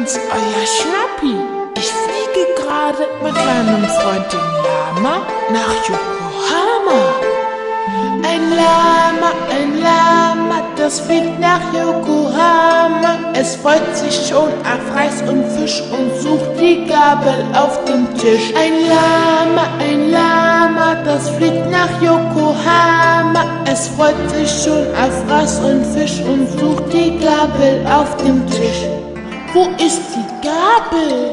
bin's, euer Schnappi. Ich fliege gerade mit meinem Freund dem Lama nach Yokohama. Ein Lama, das fliegt nach Yokohama. Es freut sich schon auf Reis und Fisch und sucht die Gabel auf dem Tisch. Ein Lama, das fliegt nach Yokohama. Es freut sich schon auf Reis und Fisch und sucht die Gabel auf dem Tisch. Wo ist die Gabel?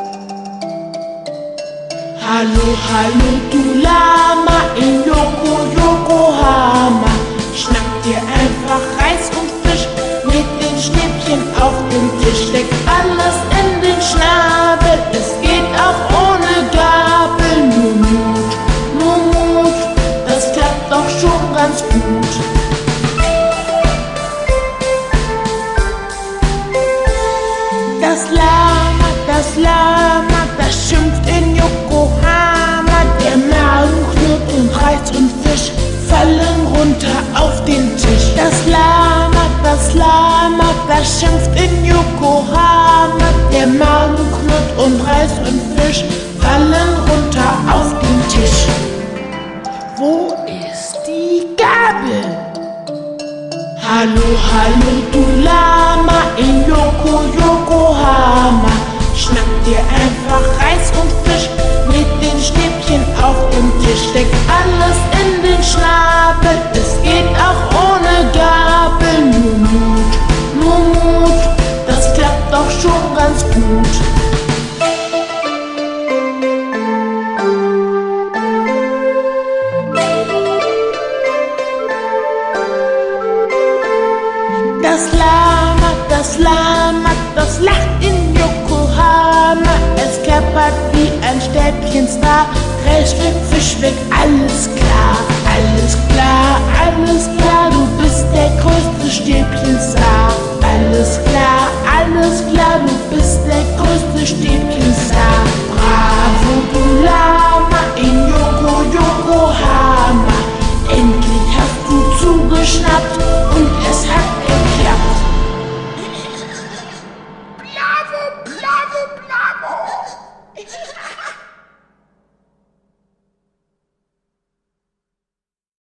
Hallo, du Lama in Yokohama. Schnapp dir einfach Reis und Fisch mit den Schnippchen auf dem Tisch. Steck alles in den Schnabel, es geht auch ohne Gabel. Nur Mut, das klappt doch schon ganz gut. Das Lama, das schimpft in Yokohama. Der Magen knurrt und Reis und Fisch fallen runter auf den Tisch. Das Lama, das schimpft in Yokohama. Der Magen knurrt und Reis und Fisch fallen runter auf den Tisch. Wo ist die Gabel? Hallo, du Lama in Yokohama. Schnapp dir einfach Reis und Fisch mit den Stäbchen auf dem Tisch. Steck alles in den Schnabel, es geht auch ohne Gabel. Nur Mut, das klappt doch schon ganz gut. Das Lama, das lacht in Yokohama. Es klappert wie ein Stäbchenstar. 3 Stück Fisch weg, alles klar.